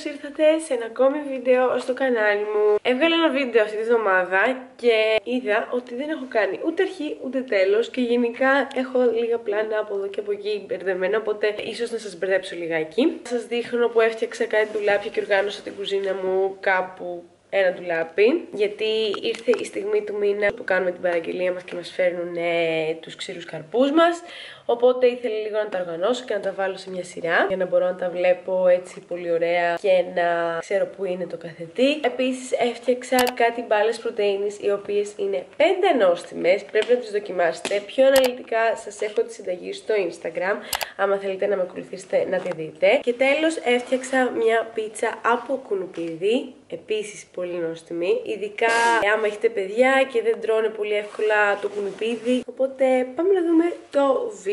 καλώς ήρθατε σε ένα ακόμη βίντεο στο κανάλι μου. Έβγαλα ένα βίντεο αυτή τη εβδομάδα και είδα ότι δεν έχω κάνει ούτε αρχή ούτε τέλος και γενικά έχω λίγα πλάνα από εδώ και από εκεί μπερδεμένα, οπότε ίσως να σας μπερδέψω λιγάκι. Σας δείχνω που έφτιαξα κάτι ντουλάπια και οργάνωσα την κουζίνα μου κάπου ένα ντουλάπι, γιατί ήρθε η στιγμή του μήνα που κάνουμε την παραγγελία μας και μας φέρνουν τους ξηρούς καρπούς μας. Οπότε ήθελα λίγο να τα οργανώσω και να τα βάλω σε μια σειρά για να μπορώ να τα βλέπω έτσι πολύ ωραία και να ξέρω που είναι το κάθε τι. Επίσης έφτιαξα κάτι μπάλες πρωτεΐνης, οι οποίες είναι 5 νόστιμες. Πρέπει να τις δοκιμάσετε. Πιο αναλυτικά σας έχω τη συνταγή στο Instagram, άμα θέλετε να με ακολουθήσετε να τη δείτε. Και τέλος έφτιαξα μια πίτσα από κουνουπίδι, επίσης πολύ νόστιμη, ειδικά άμα έχετε παιδιά και δεν τρώνε πολύ εύκολα το κουνουπίδι. Οπότε πάμε να δούμε το βίντεο.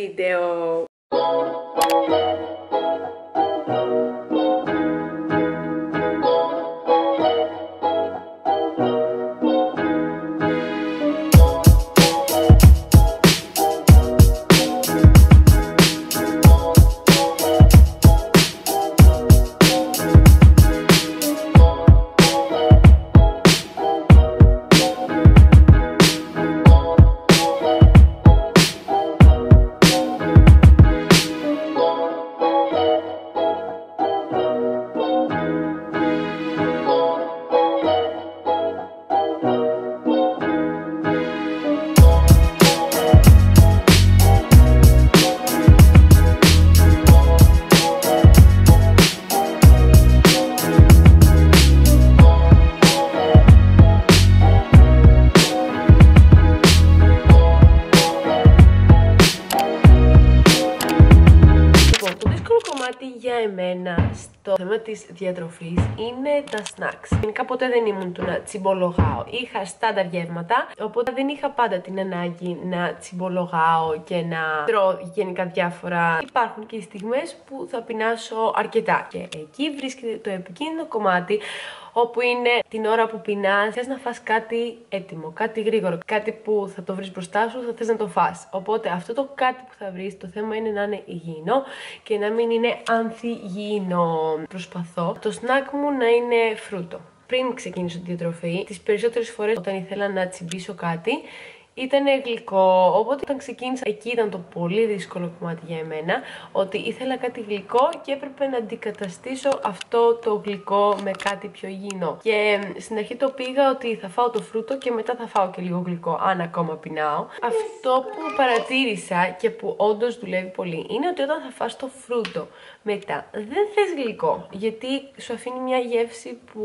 Για εμένα στο θέμα της διατροφής είναι τα snacks. Γενικά ποτέ δεν ήμουν του να τσιμπολογάω. Είχα στάνταρ γεύματα, οπότε δεν είχα πάντα την ανάγκη να τσιμπολογάω και να τρώω γενικά διάφορα. Υπάρχουν και οι στιγμές που θα πεινάσω αρκετά και εκεί βρίσκεται το επικίνδυνο κομμάτι, όπου είναι την ώρα που πεινάς, θες να φας κάτι έτοιμο, κάτι γρήγορο, κάτι που θα το βρεις μπροστά σου, θα θες να το φας. Οπότε αυτό το κάτι που θα βρεις, το θέμα είναι να είναι υγιεινό και να μην είναι ανθυγιεινό. Προσπαθώ το σνακ μου να είναι φρούτο. Πριν ξεκίνησω τη διατροφή, τις περισσότερες φορές όταν ήθελα να τσιμπήσω κάτι, ήταν γλυκό, οπότε όταν ξεκίνησα εκεί ήταν το πολύ δύσκολο κομμάτι για εμένα, ότι ήθελα κάτι γλυκό και έπρεπε να αντικαταστήσω αυτό το γλυκό με κάτι πιο υγιεινό. Και στην αρχή το πήγα ότι θα φάω το φρούτο και μετά θα φάω και λίγο γλυκό, αν ακόμα πεινάω. Αυτό που παρατήρησα και που όντως δουλεύει πολύ είναι ότι όταν θα φας το φρούτο μετά δεν θες γλυκό, γιατί σου αφήνει μια γεύση που...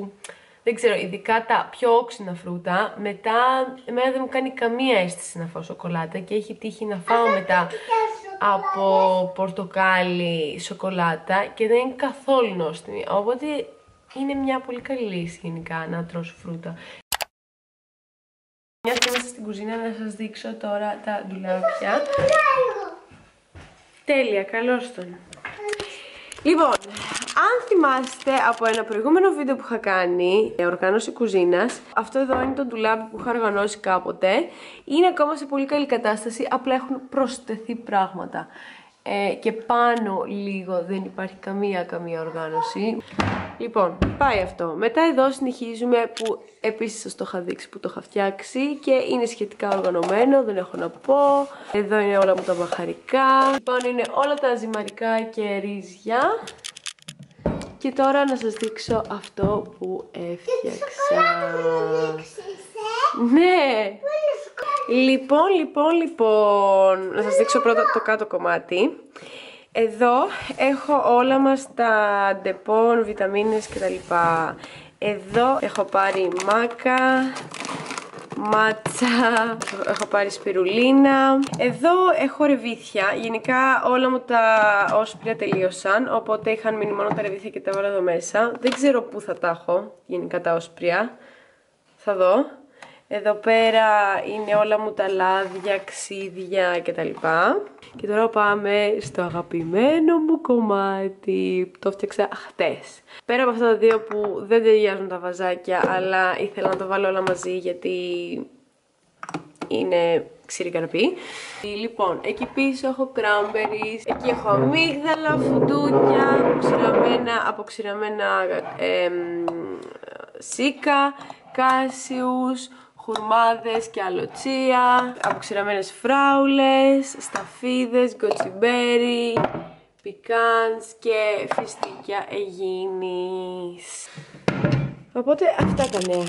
δεν ξέρω, ειδικά τα πιο όξινα φρούτα, μετά εμένα δεν μου κάνει καμία αίσθηση να φάω σοκολάτα και έχει τύχει να φάω μετά από πορτοκάλι σοκολάτα και δεν είναι καθόλου νόστιμη. Οπότε είναι μια πολύ καλή λύση γενικά να τρως φρούτα. Μια και είμαστε στην κουζίνα, να σας δείξω τώρα τα ντουλάπια. Τέλεια, καλώς τον. Λοιπόν, αν θυμάστε από ένα προηγούμενο βίντεο που είχα κάνει, οργάνωση κουζίνας, αυτό εδώ είναι το ντουλάπι που είχα οργανώσει κάποτε. Είναι ακόμα σε πολύ καλή κατάσταση, απλά έχουν προσθεθεί πράγματα. Και πάνω λίγο δεν υπάρχει καμία οργάνωση. Λοιπόν, πάει αυτό. Μετά εδώ συνεχίζουμε που επίσης σας το είχα δείξει που το είχα φτιάξει και είναι σχετικά οργανωμένο, δεν έχω να πω. Εδώ είναι όλα μου τα μπαχαρικά. Πάνω είναι όλα τα ζυμαρικά και ρύζια. Και τώρα να σας δείξω αυτό που έφτιαξα. Ναι! Λοιπόν, να σας δείξω πρώτα το κάτω κομμάτι. Εδώ έχω όλα μας τα ντεπών, βιταμίνες κτλ. Εδώ έχω πάρει μάκα, μάτσα, έχω πάρει σπιρουλίνα. Εδώ έχω ρεβίθια. Γενικά όλα μου τα όσπρια τελείωσαν, οπότε είχαν μείνει μόνο τα ρεβίθια και τα βάλα εδώ μέσα. Δεν ξέρω πού θα τα έχω γενικά τα όσπρια. Θα δω. Εδώ πέρα είναι όλα μου τα λάδια, ξύδια κτλ. Και τώρα πάμε στο αγαπημένο μου κομμάτι που το φτιάξα χτες. Πέρα από αυτά τα δύο που δεν ταιριάζουν τα βαζάκια, αλλά ήθελα να το βάλω όλα μαζί γιατί είναι ξηρή καρπή. Λοιπόν, εκεί πίσω έχω cranberries, εκεί έχω αμύγδαλα, φουντούκια, αποξηραμένα σίκα, κάσιους, χουρμάδες και αλοτσία, αποξηραμένες φράουλες, σταφίδες, γκοτσιμπέρι, πικάνς και φιστίκια αιγίνης. Οπότε αυτά τα νέα.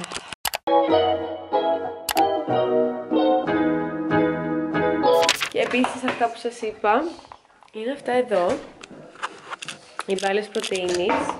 Και επίσης αυτά που σας είπα είναι αυτά εδώ, οι μπάλες πρωτεΐνης.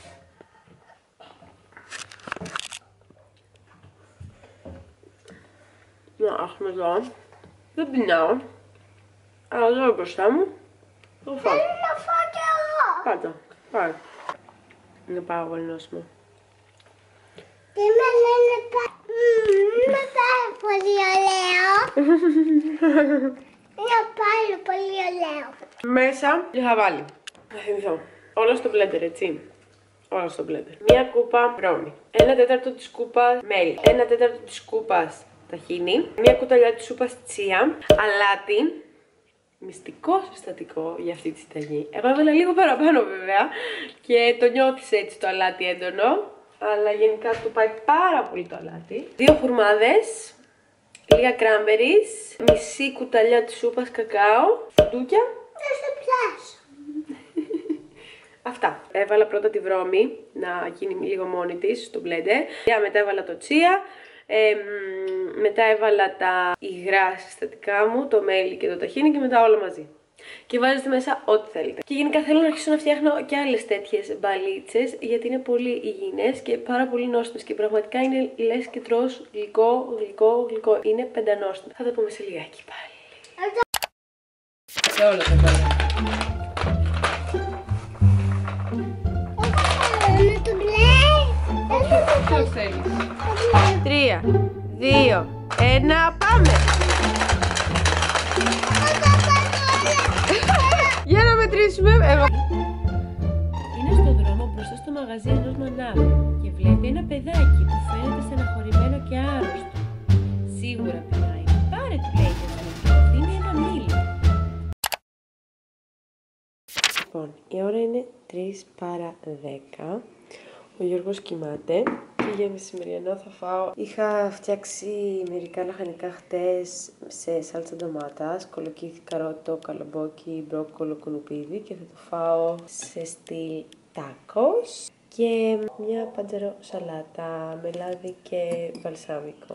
Να έχουμε εδώ, δεν πεινάω, αλλά εδώ μπροστά μου, το φάω. Θέλω να φάω κι εγώ. Πάτα, πάρε. Είναι πάρα πολύ νόστιμο. Τι με λένε είναι πάρα πολύ ωραίο. Είναι πάρα πολύ ωραίο. Μέσα είχα βάλει, θα θυμηθώ, όλα στο blender, έτσι. Όλα στο blender. Μία κούπα βρώμη, 1/4 της κούπας μέλι, 1/4 της κούπας ταχίνι, μία κουταλιά της σούπας τσία, αλάτι, μυστικό συστατικό για αυτή τη συνταγή. Εγώ έβαλα λίγο παραπάνω βέβαια και το νιώθεις έτσι το αλάτι έντονο, αλλά γενικά του πάει πάρα πολύ το αλάτι. 2 χουρμάδες, λίγα cranberries, μισή κουταλιά της σούπας κακάο, φουντούκια. Θα σε πιάσω. Αυτά. Έβαλα πρώτα τη βρώμη να γίνει λίγο μόνη της στο blender. Μετά έβαλα το τσία. Μετά έβαλα τα υγρά συστατικά μου, το μέλι και το ταχίνι και μετά όλα μαζί. Και βάζετε μέσα ό,τι θέλετε. Και γενικά θέλω να αρχίσω να φτιάχνω και άλλες τέτοιες μπαλίτσες, γιατί είναι πολύ υγιεινές και πάρα πολύ νόστιμες και πραγματικά είναι λες και τρως γλυκό. Είναι πεντανόστιμο. Θα τα πούμε σε λιγάκι πάλι. Σε όλα τα βάλω. Με το μπλε. Ποιο θέλεις? 3, 2, 1, πάμε! Για να μετρήσουμε. Είναι στον δρόμο μπροστά στο μαγαζί ενός μανάβου και βλέπει ένα παιδάκι που φαίνεται στεναχωρημένο και άρρωστο. Σίγουρα πεινάει. Πάρε, του λέει, για να του δίνει ένα μήλο. Λοιπόν, η ώρα είναι 3 παρά 10. Ο Γιώργος κοιμάται και για μεσημεριανό θα φάω. Είχα φτιάξει μερικά λαχανικά χτες σε σάλτσα ντομάτας, κολοκύθι, καρότο, καλαμπόκι, μπρόκολο, κουνουπίδι και θα το φάω σε στυλ τάκος και μια παντζαρό σαλάτα με λάδι και βαλσάμικο.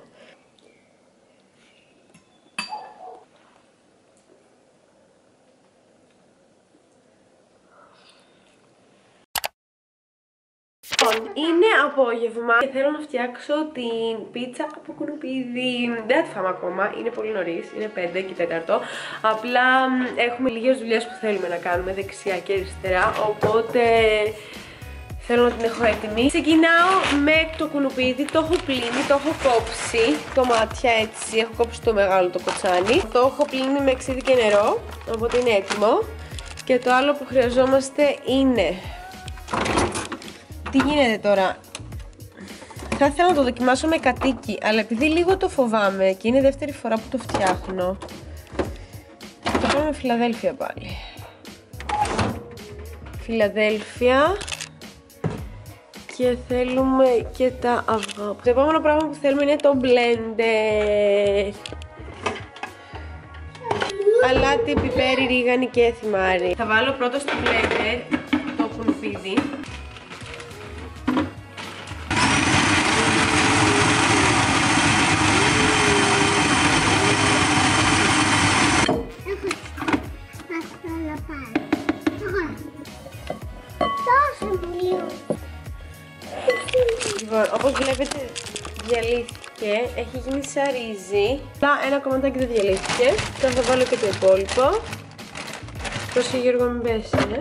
Είναι απόγευμα και θέλω να φτιάξω την πίτσα από κουνουπίδι. Δεν θα τη φάμε ακόμα, είναι πολύ νωρίς, είναι 5 και 4. Απλά έχουμε λίγες δουλειές που θέλουμε να κάνουμε δεξιά και αριστερά, οπότε θέλω να την έχω έτοιμη. Ξεκινάω με το κουνουπίδι, το έχω πλύνει, το έχω κόψει κομμάτια έτσι, έχω κόψει το μεγάλο το κοτσάνι. Το έχω πλύνει με ξύδι και νερό, οπότε είναι έτοιμο. Και το άλλο που χρειαζόμαστε είναι... Τι γίνεται τώρα? Θα ήθελα να το δοκιμάσω με κατοίκι, αλλά επειδή λίγο το φοβάμαι και είναι δεύτερη φορά που το φτιάχνω, θα το κάνω με Φιλαδέλφια πάλι. Φιλαδέλφια. Και θέλουμε και τα αυγά. Το επόμενο πράγμα που θέλουμε είναι το blender. Αλάτι, πιπέρι, ρίγανη και θυμάρι. Θα βάλω πρώτα στο blender το κουνουπίδι. Λοιπόν, όπως βλέπετε διαλύθηκε, έχει γίνει σαν ρύζι. Απλά ένα κομματάκι δεν διαλύθηκε. Τώρα θα βάλω και το υπόλοιπο. Πρόσεχε Γιώργο, μην πέσει,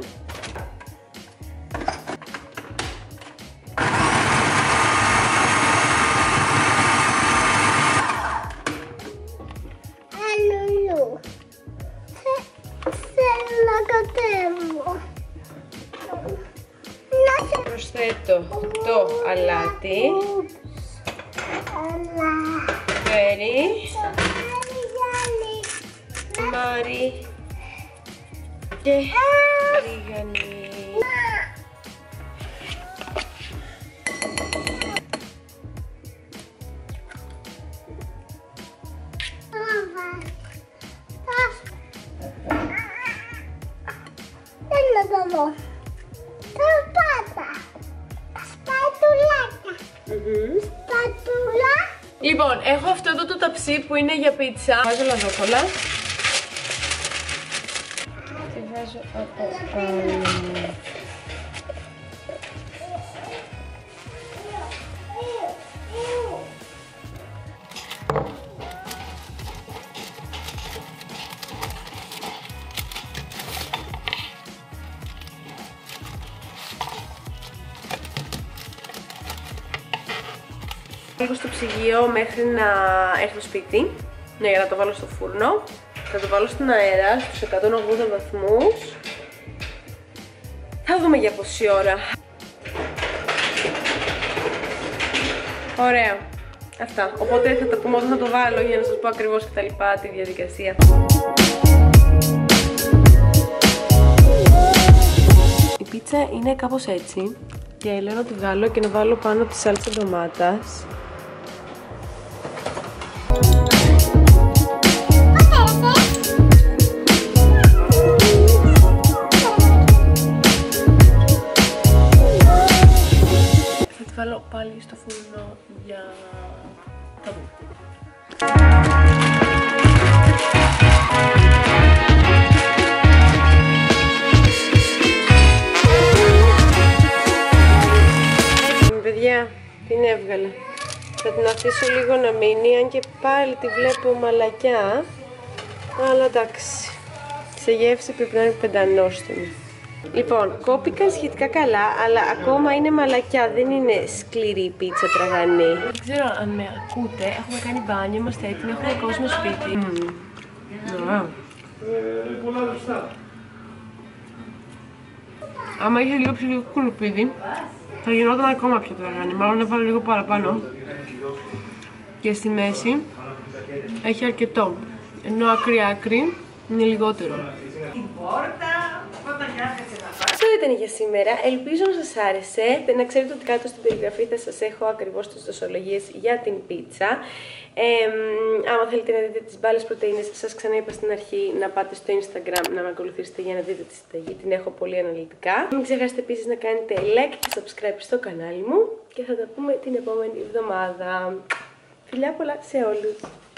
Αλλού. Θέλω να κατέβω. Προσθέτω το αλάτι, πιπέρι ζυμάρι και ρίγανη. Λοιπόν, έχω αυτό εδώ το ταψί που είναι για πίτσα. Βάζω λαδόκολλα. Και βάζω από πάνω. Λίγο στο ψυγείο μέχρι να έρθει στο σπίτι, για να το βάλω στο φούρνο. Θα το βάλω στον αέρα στους 180 βαθμούς. Θα δούμε για πόση ώρα. Ωραία. Αυτά. Οπότε θα τα πούμε όταν θα το βάλω για να σας πω ακριβώς και τα λοιπά τη διαδικασία. Η πίτσα είναι κάπως έτσι και λέω να τη βγάλω και να βάλω πάνω τη σάλτσα ντομάτας. Θα τη βάλω πάλι στο φούρνο για τα δούμε. Παιδιά, την έβγαλα. Θα την αφήσω λίγο να μείνει, αν και πάλι τη βλέπω μαλακιά. Αλλά εντάξει, σε γεύση πρέπει να είναι πεντανόστιμη. Λοιπόν, κόπηκαν σχετικά καλά, αλλά ακόμα είναι μαλακιά, δεν είναι σκληρή η πίτσα τραγανή. Δεν ξέρω αν με ακούτε, έχουμε κάνει μπάνιο, είμαστε έτοιμοι, έχουμε κόσμο σπίτι. Ωραία. Άμα είχε λίγο πιο κουλουπίδι, θα γινόταν ακόμα πιο τραγανή, μάλλον έβαλα λίγο παραπάνω. Και στη μέση έχει αρκετό, ενώ άκρη-άκρη είναι λιγότερο. Αυτό ήταν για σήμερα. Ελπίζω να σας άρεσε. Να ξέρετε ότι κάτω στην περιγραφή θα σας έχω ακριβώς τις δοσολογίες για την πίτσα. Άμα θέλετε να δείτε τις μπάλες πρωτεΐνες, σας ξαναείπα στην αρχή να πάτε στο Instagram να με ακολουθήσετε για να δείτε τη συνταγή. Την έχω πολύ αναλυτικά. Μην ξεχάσετε επίσης να κάνετε like και subscribe στο κανάλι μου και θα τα πούμε την επόμενη εβδομάδα. Φιλιά πολλά σε όλους!